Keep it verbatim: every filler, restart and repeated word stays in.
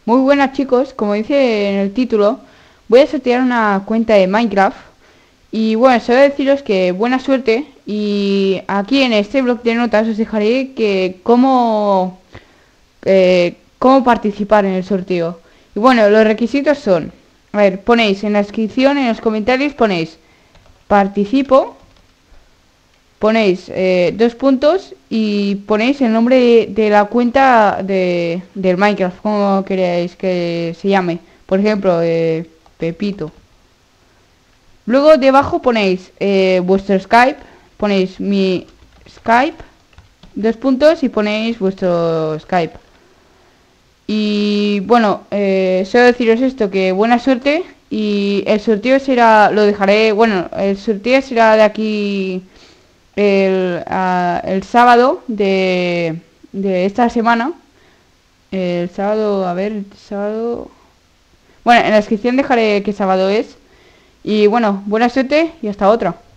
Muy buenas chicos, como dice en el título, voy a sortear una cuenta de Minecraft. Y bueno, solo deciros que buena suerte. Y aquí en este bloc de notas os dejaré que cómo, eh, cómo participar en el sorteo. Y bueno, los requisitos son, a ver, ponéis en la descripción, en los comentarios ponéis participo, ponéis eh, dos puntos y ponéis el nombre de, de la cuenta de, del Minecraft, como queréis que se llame. Por ejemplo, eh, Pepito. Luego debajo ponéis eh, vuestro Skype, ponéis mi Skype, dos puntos y ponéis vuestro Skype. Y bueno, eh, solo deciros esto, que buena suerte. Y el sorteo será, lo dejaré, bueno, el sorteo será de aquí el, a, el sábado de, de esta semana. El sábado, a ver, el sábado... Bueno, en la descripción dejaré qué sábado es. Y bueno, buena suerte y hasta otra.